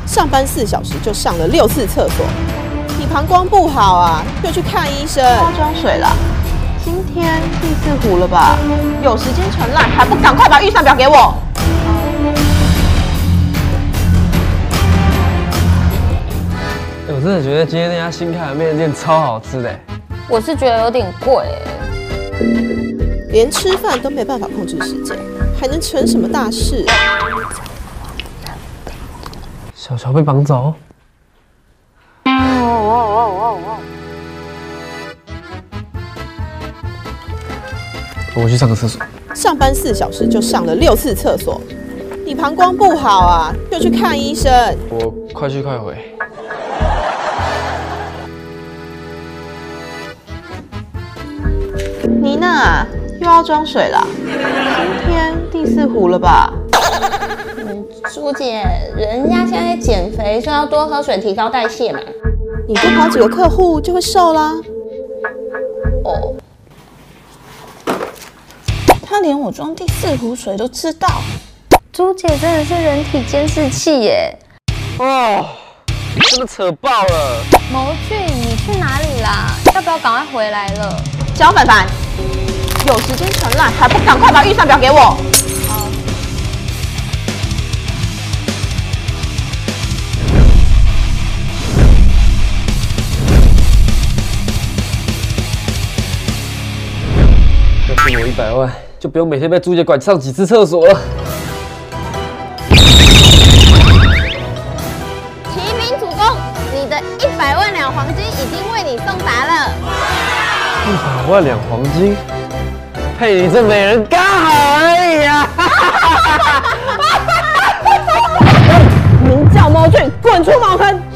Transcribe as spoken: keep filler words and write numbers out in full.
上班四小时就上了六次厕所，你膀胱不好啊，就去看医生。 要装水啦，今天第四壶了吧？有时间传赖，还不赶快把预算表给我？ 欸、我真的觉得今天那家新开的面店超好吃的、欸。 我是觉得有点贵、欸， 连吃饭都没办法控制时间，还能成什么大事？ 小乔被绑走。我去上个厕所。 上班四小时就上了六次厕所，你膀胱不好啊，就去看医生。 我快去快回。 妮娜又要装水啦，今天第四壶了吧？ 嗯，朱姐，人家现在减肥，所以要多喝水，提高代谢嘛。 你多跑几个客户就会瘦啦。 哦， 他连我装第四壶水都知道。 朱姐真的是人体监视器耶！ 哦，真的扯爆了。 谋俊，你去哪里啦？要不要赶快回来了？ 小凡凡，有时间传赖，还不赶快把预算表给我？ 好。 要是我一百万，就不用每天被朱姐管上几次厕所了。 骑兵主公，你的一百万两黄金已经为你送达了。 一百万两黄金，配你这美人刚好而已啊！ 名叫毛俊，滚出茅坑！